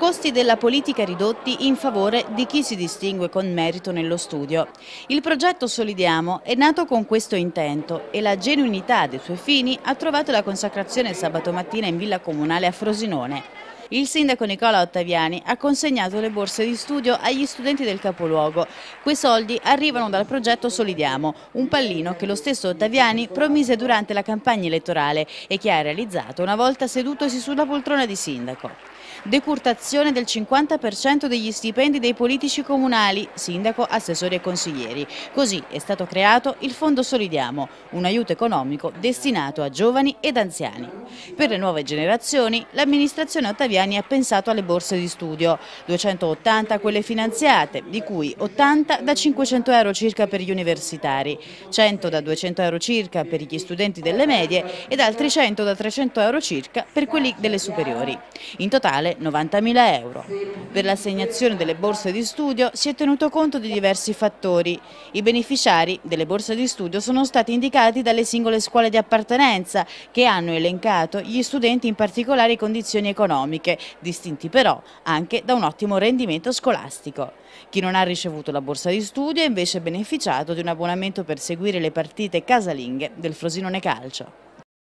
Costi della politica ridotti in favore di chi si distingue con merito nello studio. Il progetto Solidiamo è nato con questo intento e la genuinità dei suoi fini ha trovato la consacrazione sabato mattina in Villa Comunale a Frosinone. Il sindaco Nicola Ottaviani ha consegnato le borse di studio agli studenti del capoluogo. Quei soldi arrivano dal progetto Solidiamo, un pallino che lo stesso Ottaviani promise durante la campagna elettorale e che ha realizzato una volta sedutosi sulla poltrona di sindaco. Decurtazione del 50% degli stipendi dei politici comunali, sindaco, assessori e consiglieri. Così è stato creato il Fondo Solidiamo, un aiuto economico destinato a giovani ed anziani. Per le nuove generazioni, l'amministrazione Ottaviani ha pensato alle borse di studio, 280 quelle finanziate, di cui 80 da 500 euro circa per gli universitari, 100 da 200 euro circa per gli studenti delle medie ed altri 100 da 300 euro circa per quelli delle superiori. In totale 90.000 euro. Per l'assegnazione delle borse di studio si è tenuto conto di diversi fattori. I beneficiari delle borse di studio sono stati indicati dalle singole scuole di appartenenza, che hanno elencato gli studenti in particolari condizioni economiche, distinti però anche da un ottimo rendimento scolastico. Chi non ha ricevuto la borsa di studio ha invece beneficiato di un abbonamento per seguire le partite casalinghe del Frosinone Calcio.